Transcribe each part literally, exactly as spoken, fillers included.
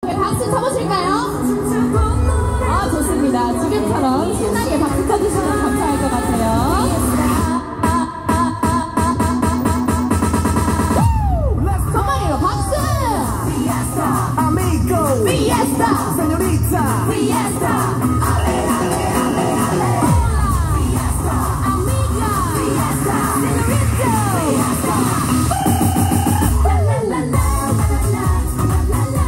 박수 쳐보실까요? 아, 좋습니다. 지금처럼 신나게 박수 쳐주시면 감사할 것 같아요. 정말이로 박수! Amigo, Fiesta, señorita, Fiesta, ale, ale, ale, ale. Fiesta, amiga, Fiesta, señorita, Fiesta. La la la la la la la la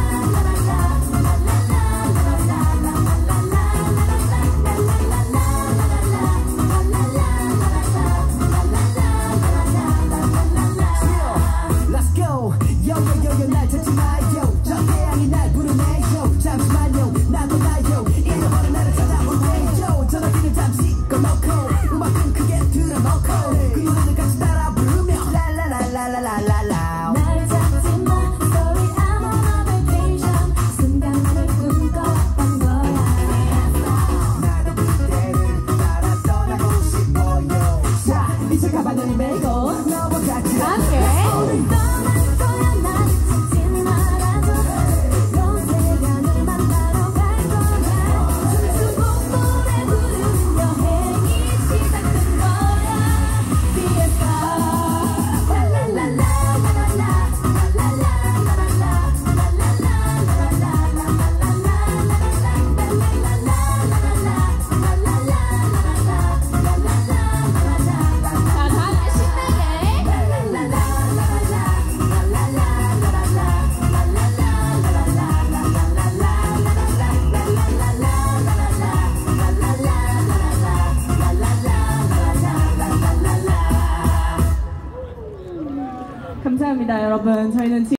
let's go. Yo yo yo yo 날 찾지 마요. 저 태양이 날 부르네요. 잠시만요, 나도 나요. 잃어버린 나를 찾아오네요. 전화기를 잠시 꺼놓고 음악은 크게 틀어놓고 그 노래를 같이 따라 부르며 라라라라라라라. 날 잡지 마, sorry I'm on a vacation. 순간을 꿈꿔왔던 거야. 나도 그대를 따라 떠나고 싶어요. 자, 이제 가방을 메고 넘어가지 함께 떠날 거야. 난 잊지 말아줘. 요새가 널 만나러 갈 거야. 춤추고 노래 부르는 여행이 시작된 거야. Fiesta, 자, 다 함께 신나게. 감사합니다, 여러분. 저희는 지금